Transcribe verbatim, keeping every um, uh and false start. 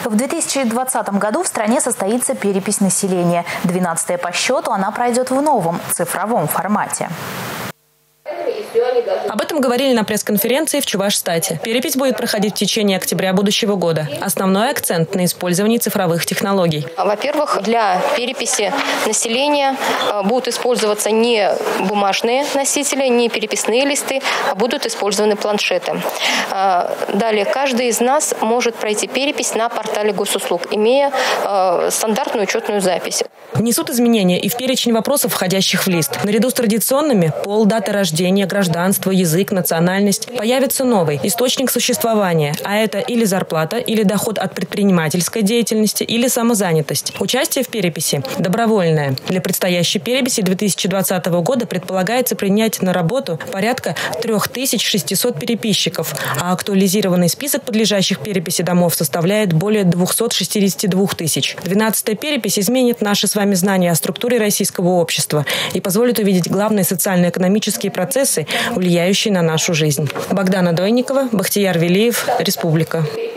В две тысячи двадцатом году в стране состоится перепись населения. двенадцатая по счету, она пройдет в новом цифровом формате. Об этом говорили на пресс-конференции в Чувашстате. Перепись будет проходить в течение октября будущего года. Основной акцент на использовании цифровых технологий. Во-первых, для переписи населения будут использоваться не бумажные носители, не переписные листы, а будут использованы планшеты. Далее, каждый из нас может пройти перепись на портале госуслуг, имея стандартную учетную запись. Внесут изменения и в перечень вопросов, входящих в лист. Наряду с традиционными – пол, дата рождения, гражданство, язык, национальность – появится новый источник существования, а это или зарплата, или доход от предпринимательской деятельности, или самозанятость. Участие в переписи добровольное. Для предстоящей переписи две тысячи двадцатого года предполагается принять на работу порядка трёх тысяч шестисот переписчиков, а актуализированный список подлежащих переписи домов составляет более двухсот шестидесяти двух тысяч. Двенадцатая перепись изменит наши с вами знания о структуре российского общества и позволит увидеть главные социально-экономические процессы, влияющие на нашу жизнь. Богдана Дойникова, Бахтияр Велиев, Республика.